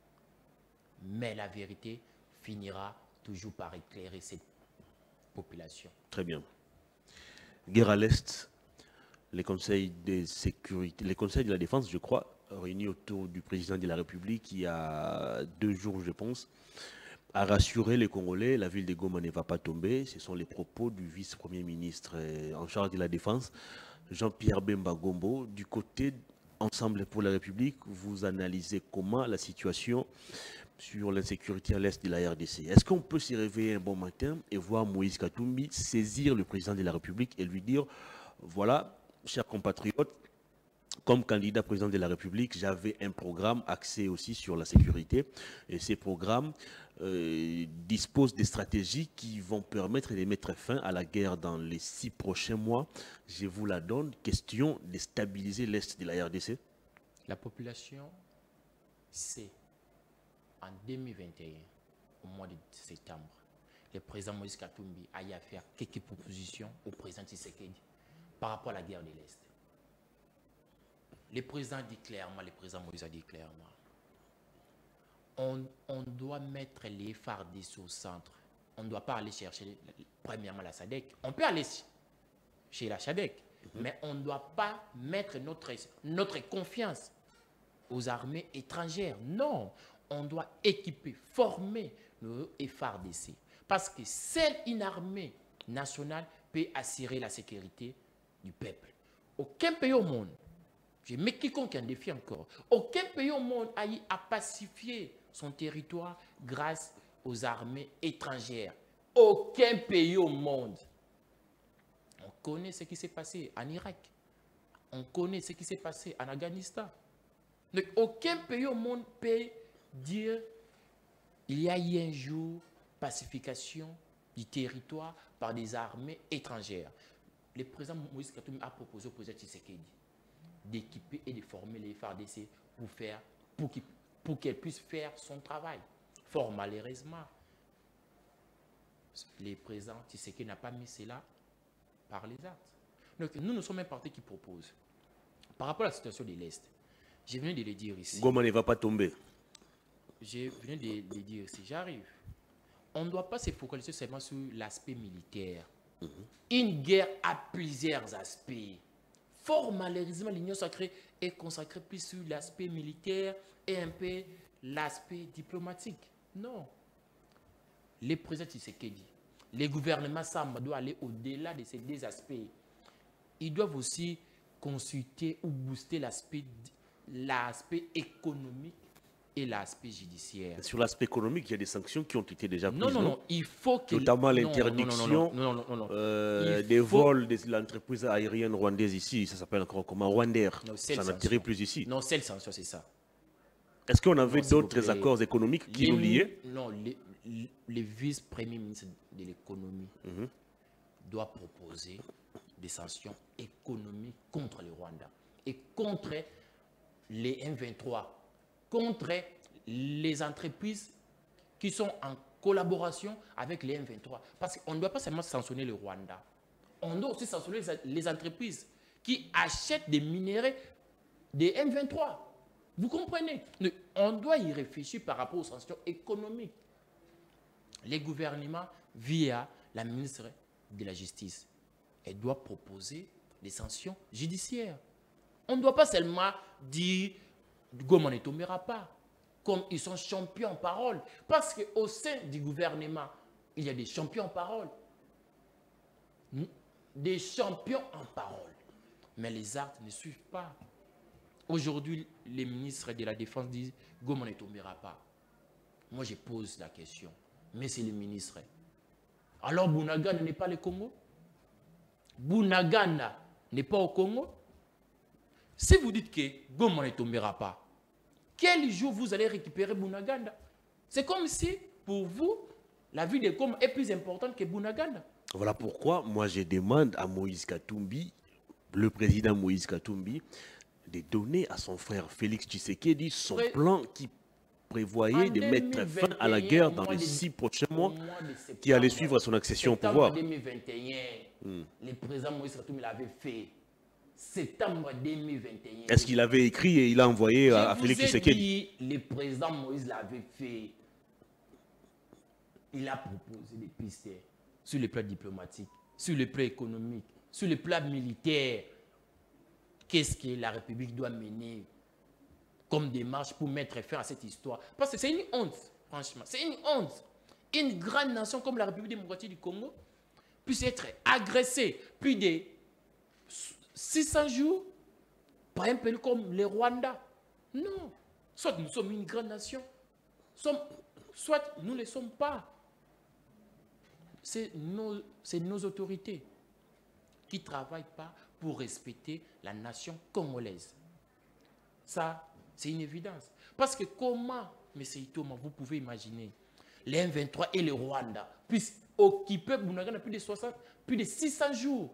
Mais la vérité finira toujours par éclairer cette population. Très bien. Guerre à l'Est, les conseils de sécurité, les conseils de la défense, je crois, réunis autour du président de la République il y a deux jours, je pense, a rassuré les Congolais, la ville de Goma ne va pas tomber. Ce sont les propos du vice-premier ministre en charge de la Défense, Jean-Pierre Bemba Gombo. Du côté Ensemble pour la République, vous analysez comment la situation sur l'insécurité à l'est de la R D C. Est-ce qu'on peut s'y réveiller un bon matin et voir Moïse Katumbi saisir le président de la République et lui dire, voilà, chers compatriotes, comme candidat président de la République, j'avais un programme axé aussi sur la sécurité. Et ces programmes euh, disposent des stratégies qui vont permettre de mettre fin à la guerre dans les six prochains mois. Je vous la donne. Question de stabiliser l'Est de la R D C. La population sait, en deux mille vingt et un, au mois de septembre, le président Moïse Katumbi a eu à faire quelques propositions au président Tshisekedi par rapport à la guerre de l'Est. Le président dit clairement, le président Moïse a dit clairement, on, on doit mettre les F A R D C au centre. On ne doit pas aller chercher, premièrement, la S A D C. On peut aller chez la S A D C, mm-hmm. mais on ne doit pas mettre notre, notre confiance aux armées étrangères. Non, on doit équiper, former le F A R D C. Parce que seule une armée nationale peut assurer la sécurité du peuple. Aucun pays au monde, je mets quiconque un défi encore, aucun pays au monde a eu à pacifier son territoire grâce aux armées étrangères. Aucun pays au monde. On connaît ce qui s'est passé en Irak. On connaît ce qui s'est passé en Afghanistan. Donc, aucun pays au monde peut dire il y a eu un jour pacification du territoire par des armées étrangères. Le président Moïse Katumbi a proposé au président Tshisekedi d'équiper et de former les F A R D C pour faire, pour qu'il, pour qu'elle puisse faire son travail. Fort malheureusement, le président Tshisekedi n'a pas mis cela par les actes. Donc, nous, nous sommes un parti qui propose. Par rapport à la situation de l'Est, je venais de le dire ici. Goma ne va pas tomber. Je venais de le dire ici, j'arrive. On ne doit pas se focaliser seulement sur l'aspect militaire. Mm-hmm. Une guerre a plusieurs aspects. Fort malheureusement, l'Union sacrée est consacrée plus sur l'aspect militaire et un peu l'aspect diplomatique. Non. Les présidents Tshisekedi, les gouvernements Samba doivent aller au-delà de ces deux aspects. Ils doivent aussi consulter ou booster l'aspect l'aspect économique et l'aspect judiciaire. Sur l'aspect économique, il y a des sanctions qui ont été déjà prises. Non, non, non, il faut que... Notamment non, l'interdiction non, non, non, non, non, euh, Il des faut- vols de l'entreprise aérienne rwandaise ici. Ça s'appelle encore comment? Rwandair. Non, c'est Ça le n'atterrit sanction. plus ici. Non, c'est le sanction, c'est ça. Est-ce qu'on avait Non, s'il vous d'autres plaît. accords économiques qui Les nous mi- liaient? Non, les, les vice-premiers ministres de l'économie Mhm. doivent proposer des sanctions économiques contre le Rwanda et contre les M vingt-trois, contre les entreprises qui sont en collaboration avec les M vingt-trois. Parce qu'on ne doit pas seulement sanctionner le Rwanda, on doit aussi sanctionner les- les entreprises qui achètent des minéraux des M vingt-trois. Vous comprenez? Mais on doit y réfléchir par rapport aux sanctions économiques. Les gouvernements, via la ministre de la Justice, elle doit proposer des sanctions judiciaires. On ne doit pas seulement dire Goma ne tombera pas, comme ils sont champions en parole. Parce qu'au sein du gouvernement, il y a des champions en parole. Des champions en parole. Mais les actes ne suivent pas. Aujourd'hui, les ministres de la Défense disent Goma ne tombera pas. Moi, je pose la question. Mais c'est le ministre. Alors, Bunagana n'est pas le Congo? Bunagana n'est pas au Congo? Si vous dites que Goma ne tombera pas, quel jour vous allez récupérer Bunagana? C'est comme si, pour vous, la vie de Goma est plus importante que Bunagana. Voilà pourquoi moi je demande à Moïse Katumbi, le président Moïse Katumbi, de donner à son frère Félix Tshisekedi son Pré- plan qui prévoyait En de mettre fin à la deux mille vingt et un, guerre au dans mois les de- six prochains au mois mois de septembre- qui allait suivre son accession au septembre pouvoir. deux mille vingt et un, Hmm. le président Moïse Katumbi l'avait fait. Septembre deux mille vingt et un. Est-ce qu'il avait écrit et il a envoyé à, à Je Félix vous ai Tshisekedi? dit, le président Moïse l'avait fait. Il a proposé des pistes sur le plan diplomatique, sur le plan économique, sur le plan militaire. Qu'est-ce que la République doit mener comme démarche pour mettre fin à cette histoire? Parce que c'est une honte, franchement. C'est une honte. Une grande nation comme la République démocratique du Congo puisse être agressée plus de six cents jours par un pays comme le Rwanda. Non. Soit nous sommes une grande nation, soit, soit nous ne le sommes pas. C'est nos, c'est nos autorités qui ne travaillent pas pour respecter la nation congolaise. Ça, c'est une évidence. Parce que comment, M. Itoma, vous pouvez imaginer, les M vingt-trois et le Rwanda puissent occuper Bunagana plus de soixante, plus de six cents jours.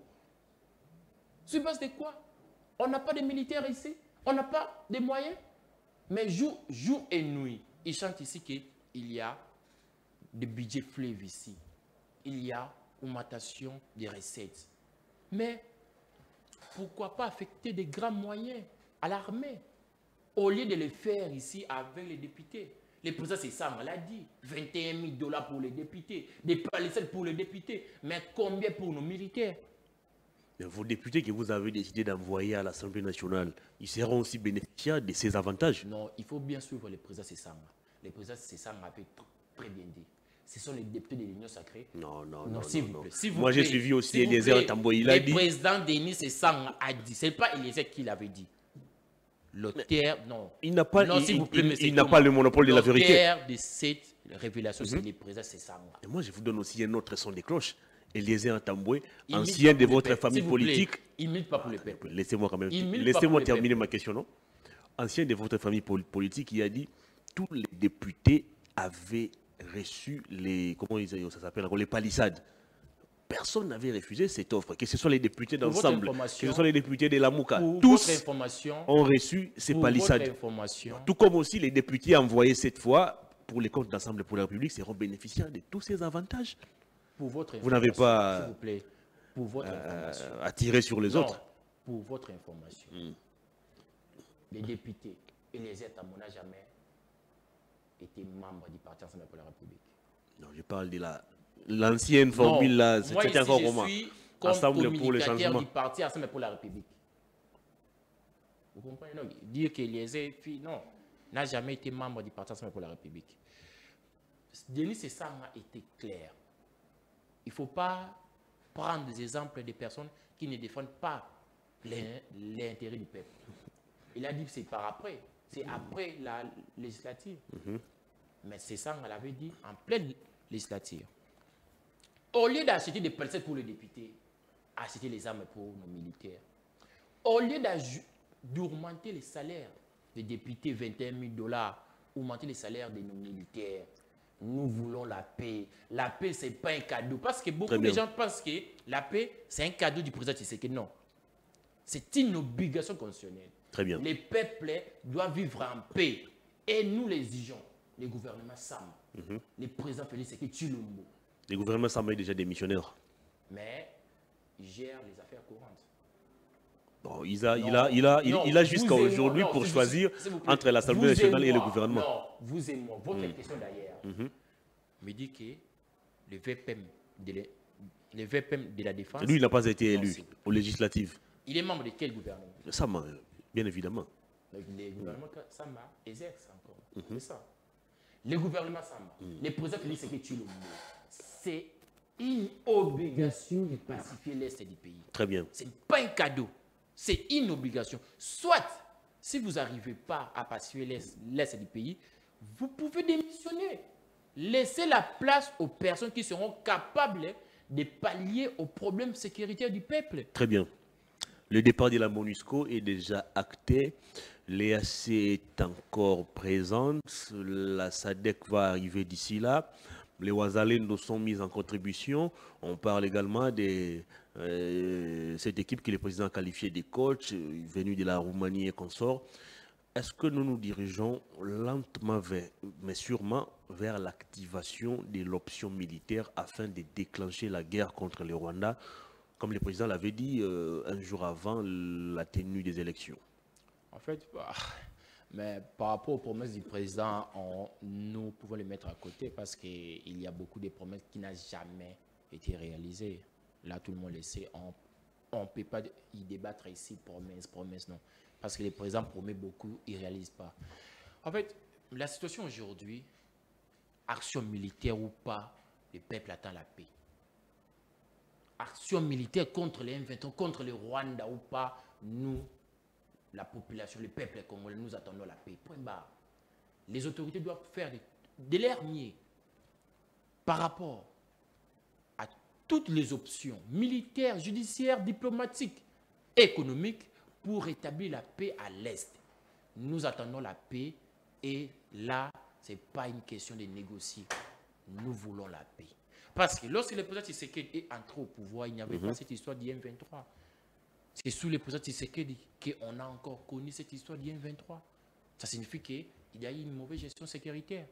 Sur base de quoi? On n'a pas de militaires ici, on n'a pas de moyens. Mais jour, jour et nuit, ils chantent ici qu'il y a des budgets fleuves ici. Il y a augmentation des recettes. Mais pourquoi pas affecter des grands moyens à l'armée au lieu de le faire ici avec les députés? Le président, c'est ça, on l'a dit. vingt et un mille dollars pour les députés, des palissades pour les députés. Mais combien pour nos militaires? Mais vos députés que vous avez décidé d'envoyer à l'Assemblée nationale, ils seront aussi bénéficiaires de ces avantages? Non, il faut bien suivre le président Sessanga. Le président Sessanga avait très bien dit. Ce sont les députés de l'Union sacrée. Non, non, Non, non. s'il non, vous non. plaît. s'il vous Moi, j'ai plaît, suivi aussi s'il vous Eliezer plaît. Tambo. Il a le dit. président Denis Sessanga a dit. Ce n'est pas Eliezer qui l'avait dit. L'auteur, non. Il n'a pas, Non, il, s'il vous il- plaît, il- monsieur il n'a Thomas. pas le monopole de la vérité. L'auteur de cette révélation, c'est le président Sessanga. Et moi, je vous donne aussi un autre son de cloche. Eliezer Tamboué, Il ancien milite de pas pour votre le peuple, famille s'il vous plaît. politique. Il milite pas pour le peuple. Laissez-moi quand même. Il milite pas Laissez-moi pour le terminer peuple. ma question, non? Ancien de votre famille pol- politique, il a dit tous les députés avaient reçu les. Comment ils, ça s'appelle encore, les palissades. Personne n'avait refusé cette offre. Que ce soit les députés Pour votre d'ensemble, que information- ce soit les députés de la Mouka, Pour votre tous information, ont reçu ces pour palissades. votre information, Tout comme aussi les députés envoyés cette fois pour les comptes d'Assemblée pour la République seront bénéficiaires de tous ces avantages. pour votre Vous n'avez information, pas, s'il vous plaît, pour votre Euh, information. à tirer sur les Non, autres. pour votre information, les députés et les États n'ont jamais été membres du Parti Ensemble pour la République. Non, je parle de la l'ancienne formule là. Non, moi C'était ici, encore je comment? suis comme Ensemble pour le communicateur changement. du Parti Ensemble pour la République. Vous comprenez? Non, dire que les filles, non, n'a jamais été membre du Parti Ensemble pour la République. Denis Sessanga a été clair. Il ne faut pas prendre des exemples de personnes qui ne défendent pas l'intérêt du peuple. Il a dit que c'est par après. C'est après la législature. Mhm. Mais c'est ça qu'on l'avait dit en pleine législature. Au lieu d'acheter des personnes pour les députés, acheter les armes pour nos militaires. Au lieu d'augmenter les salaires des députés, vingt et un mille dollars, augmenter les salaires de nos militaires, nous voulons la paix. La paix, ce n'est pas un cadeau. Parce que beaucoup de gens pensent que la paix, c'est un cadeau du président Tshisekedi. Non. C'est une obligation constitutionnelle. Très bien. Les peuples doivent vivre en paix. Et nous l'exigeons. Les gouvernements Sam, mm-hmm. les présidents Félix Tshisekedi Tshilombo. Les gouvernements Sam sont déjà démissionnaires. Mais ils gèrent les affaires courantes. Bon, il a, non, il a, il a, non, il a jusqu'à aujourd'hui pour vous, choisir entre l'Assemblée nationale et, et le gouvernement. Non, vous et moi. Votre mm. question d'ailleurs mm-hmm. me dit que le V P M de, la, le V P M de la Défense... Lui, il n'a pas été élu non, aux législatives. Il est membre de quel gouvernement? Sama, bien évidemment. Le, le gouvernement mm. Sama exerce encore. Mm-hmm. C'est ça. Le gouvernement Sama, mm. le président Félix Tshisekedi Tshilombo, c'est une obligation de pacifier l'Est du pays. Très bien. Ce n'est pas un cadeau. C'est une obligation. Soit, si vous n'arrivez pas à pacifier l'Est du pays, vous pouvez démissionner. Laissez la place aux personnes qui seront capables de pallier aux problèmes sécuritaires du peuple. Très bien. Le départ de la MONUSCO est déjà acté. L'E A C est encore présente. La S A D C va arriver d'ici là. Les Ouazalendo sont mis en contribution. On parle également de euh, cette équipe que le président a qualifiée des coachs, venus de la Roumanie et consorts. Est-ce que nous nous dirigeons lentement, vers, mais sûrement, vers l'activation de l'option militaire afin de déclencher la guerre contre le Rwanda, comme le président l'avait dit euh, un jour avant la tenue des élections? En fait, bah, mais par rapport aux promesses du président, on, nous pouvons les mettre à côté parce qu'il y a beaucoup de promesses qui n'ont jamais été réalisées. Là, tout le monde le sait. On ne peut pas y débattre ici, promesse, promesse, non. Parce que le président promet beaucoup, il ne réalise pas. En fait, la situation aujourd'hui, action militaire ou pas, le peuple attend la paix. Action militaire contre les M vingt-trois, contre le Rwanda ou pas, nous, la population, le peuple congolais, nous attendons la paix. Point barre. Les autorités doivent faire de, de leur mieux par rapport à toutes les options militaires, judiciaires, diplomatiques, économiques pour rétablir la paix à l'Est. Nous attendons la paix et là, ce n'est pas une question de négocier. Nous voulons la paix. Parce que lorsque le président Tshisekedi est entré au pouvoir, il n'y avait mm-hmm. pas cette histoire du M vingt-trois. C'est sous le président Tshisekedi qu'on a encore connu cette histoire du M vingt-trois. Ça signifie qu'il y a eu une mauvaise gestion sécuritaire.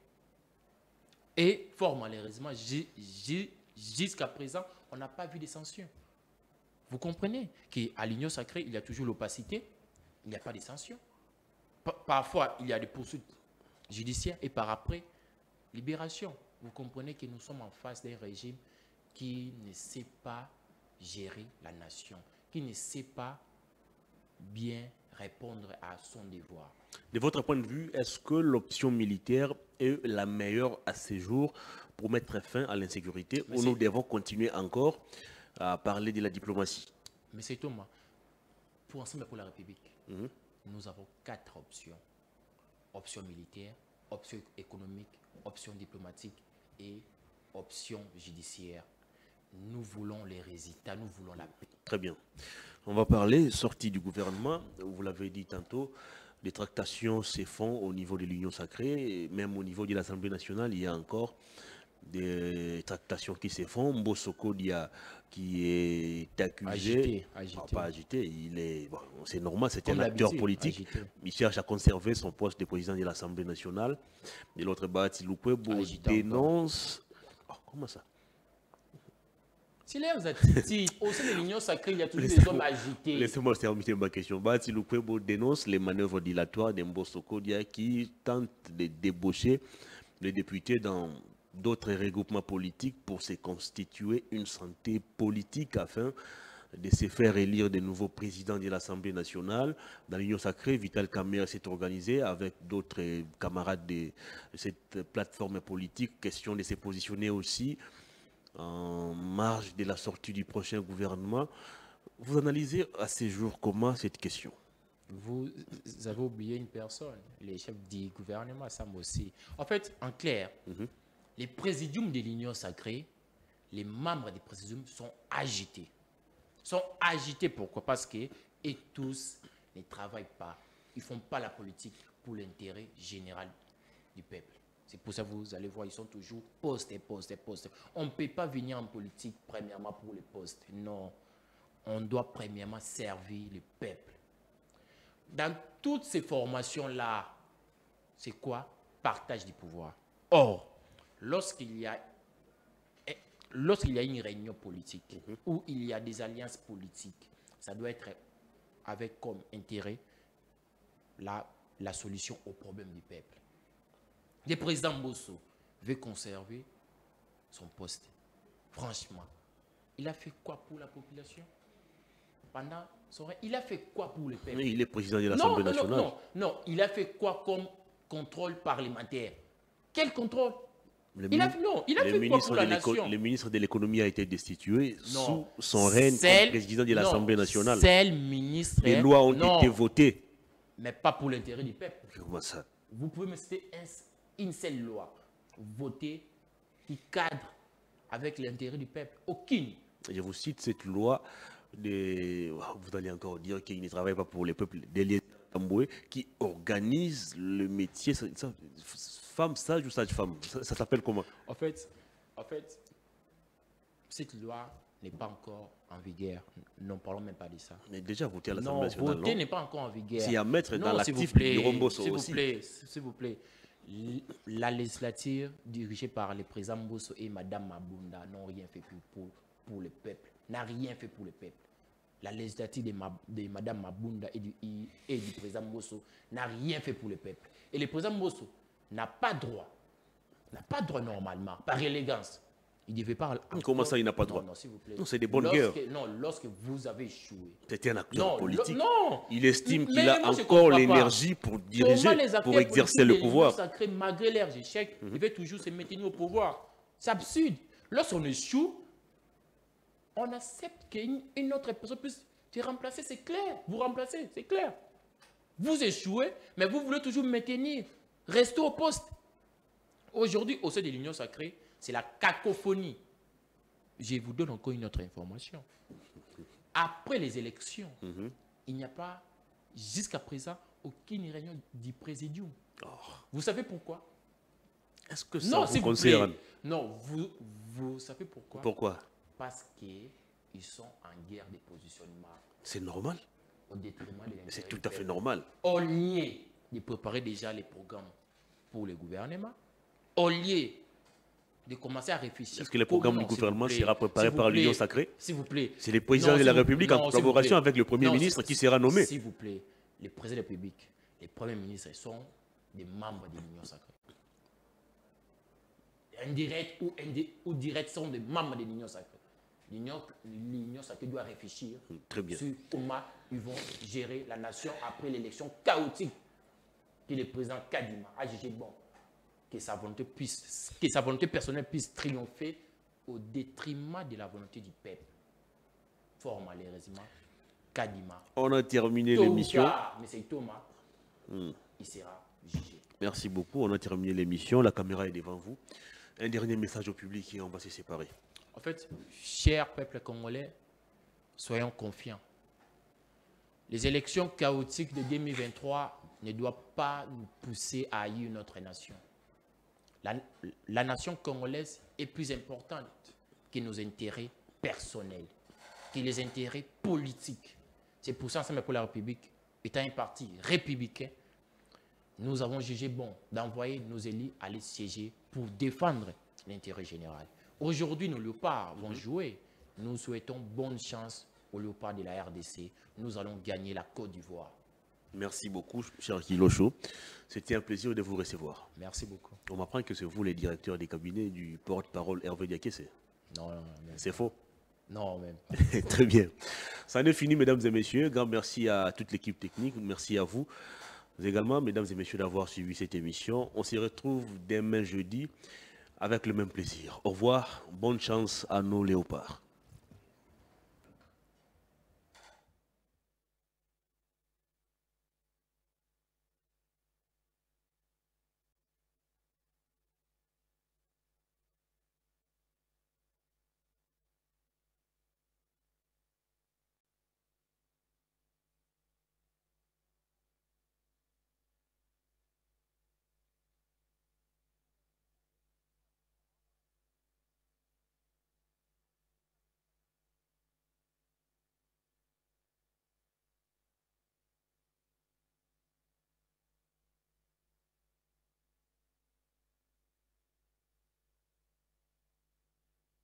Et fort malheureusement, jusqu'à présent, on n'a pas vu de sanctions. Vous comprenez qu'à l'Union sacrée, il y a toujours l'opacité, il n'y a pas de sanctions. Parfois, il y a des poursuites judiciaires et par après, libération. Vous comprenez que nous sommes en face d'un régime qui ne sait pas gérer la nation, qui ne sait pas bien répondre à son devoir. De votre point de vue, est-ce que l'option militaire est la meilleure à ce jour pour mettre fin à l'insécurité ou nous devons continuer encore à parler de la diplomatie? Mais c'est Thomas, pour Ensemble pour la République, mm-hmm. nous avons quatre options. Option militaire, option économique, option diplomatique et option judiciaire. Nous voulons les résultats, nous voulons la paix. Très bien. On va parler sortie du gouvernement. Vous l'avez dit tantôt, les tractations se font au niveau de l'Union sacrée, même au niveau de l'Assemblée nationale, il y a encore des tractations qui se font. Mbosoko Dia qui est accusé, agité, agité. Non, pas agité, il est, bon, c'est normal, c'est un acteur politique. Agité. Il cherche à conserver son poste de président de l'Assemblée nationale. Et l'autre, Bahati Lukwebo, dénonce. Oh, comment ça? Si les attitudes, au sein de l'Union sacrée, il y a toujours des hommes agités. Laissez-moi terminer ma question. Bahati Lukwebo dénonce les manœuvres dilatoires d'Mbosoko Dia qui tentent de débaucher les députés dans d'autres regroupements politiques pour se constituer une santé politique afin de se faire élire de nouveaux présidents de l'Assemblée nationale. Dans l'Union sacrée, Vital Kamerhe s'est organisé avec d'autres camarades de cette plateforme politique. Question de se positionner aussi en marge de la sortie du prochain gouvernement. Vous analysez à ces jours comment cette question? vous avez oublié une personne, les chefs du gouvernement, Sam aussi. En fait, en clair, mm-hmm. les présidiums de l'Union sacrée, les membres des présidiums sont agités. Sont agités, pourquoi? Parce que et tous ne travaillent pas. Ils ne font pas la politique pour l'intérêt général du peuple. C'est pour ça que vous allez voir, ils sont toujours postes et postes et postes. On ne peut pas venir en politique premièrement pour les postes. Non. On doit premièrement servir le peuple. Dans toutes ces formations-là, c'est quoi? Partage du pouvoir. Or, lorsqu'il y a, lorsqu'il y a une réunion politique, mm-hmm. où il y a des alliances politiques, ça doit être avec comme intérêt la, la solution au problème du peuple. Le président Mbosso veut conserver son poste. Franchement, il a fait quoi pour la population? Pendant son règne, il a fait quoi pour le peuple? Mais il est président de l'Assemblée nationale. Non, non, non, il a fait quoi comme contrôle parlementaire? Quel contrôle? Le il a, non, il a fait quoi pour la nation? Le ministre de l'économie a été destitué non, sous son règne comme président de l'Assemblée nationale. C'est le ministre. Les lois ont non, été votées. Mais pas pour l'intérêt du peuple. Comment ça? Vous pouvez me citer un, une seule loi votée qui cadre avec l'intérêt du peuple. Aucune. Je vous cite cette loi. De, vous allez encore dire qu'il ne travaille pas pour les peuples d'Eliézer Tamboué, qui organise le métier. Ça, ça, femme sage ou sage-femme, ça, ça s'appelle comment? En fait, en fait, cette loi n'est pas encore en vigueur. N'en parlons même pas de ça. Mais déjà voté à l'Assemblée nationale. Non, voté n'est pas encore en vigueur. C'est à mettre non, dans l'actif du Mbosso aussi. S'il vous plaît, s'il vous plaît. La législature dirigée par le président Mbosso et Madame Mabunda n'ont rien fait pour, pour le peuple. N'a rien fait pour le peuple. La législature de, ma, de Madame Mabunda et du, et du président Mbosso n'a rien fait pour le peuple. Et le président Mbosso n'a pas droit, n'a pas droit normalement, par élégance. Il ne devait pas... Comment encore... ça, il n'a pas droit? Non, non, s'il vous plaît. Non, c'est des bonnes lorsque, guerres. Non, lorsque vous avez échoué... C'était un acteur non, politique. Non. Il estime qu'il a encore l'énergie pour diriger, pour exercer le pouvoir. Sacré, malgré leurs échecs, mm-hmm. il veut toujours se maintenir au pouvoir. C'est absurde. Lorsqu'on échoue, on accepte qu'une une autre personne puisse te remplacer, c'est clair. Vous remplacez, c'est clair. Vous échouez, mais vous voulez toujours maintenir. Restez au poste. Aujourd'hui, au sein de l'Union sacrée, c'est la cacophonie. Je vous donne encore une autre information. Après les élections, mm-hmm. il n'y a pas, jusqu'à présent, aucune réunion du présidium. Oh. Vous savez pourquoi? Est-ce que ça non, vous concerne? Non, vous, vous savez pourquoi? Pourquoi? Parce qu'ils sont en guerre de positionnement. C'est normal. Au détriment de l'intérêt. C'est tout à fait normal. Au lieu de préparer déjà les programmes pour le gouvernement, au lieu de commencer à réfléchir. Est-ce que le programme du gouvernement sera préparé par l'Union sacrée? S'il vous plaît. C'est le président de la République en collaboration avec le Premier ministre qui sera nommé. S'il vous plaît, les présidents de la République, les premiers ministres sont des membres de l'Union sacrée. Indirect ou, ou direct sont des membres de l'Union sacrée. L'Union sacrée doit réfléchir Très bien. sur comment ils vont gérer la nation après l'élection chaotique que le président Kadima a jugé bon. Que sa volonté puisse, que sa volonté personnelle puisse triompher au détriment de la volonté du peuple. Fort malheureusement, Kadima. On a terminé l'émission. Mais c'est Thomas, hmm. il sera jugé. Merci beaucoup. On a terminé l'émission. La caméra est devant vous. Un dernier message au public et on va se séparer. En fait, cher peuple congolais, soyons confiants. Les élections chaotiques de deux mille vingt-trois ne doivent pas nous pousser à haïr notre nation. La, la nation congolaise est plus importante que nos intérêts personnels, que les intérêts politiques. C'est pour ça, Ensemble pour la République, étant un parti républicain, nous avons jugé bon d'envoyer nos élus aller siéger pour défendre l'intérêt général. Aujourd'hui, nos léopards vont jouer. Nous souhaitons bonne chance aux léopards de la R D C. Nous allons gagner la Côte d'Ivoire. Merci beaucoup, cher Kilocho. C'était un plaisir de vous recevoir. Merci beaucoup. On m'apprend que c'est vous les directeurs des cabinets du porte-parole Hervé Diakessé. Non, non, non. C'est faux? Non, même. Très bien. Ça en est fini, mesdames et messieurs. Grand merci à toute l'équipe technique. Merci à vous également, mesdames et messieurs, d'avoir suivi cette émission. On se retrouve demain jeudi avec le même plaisir. Au revoir. Bonne chance à nos léopards.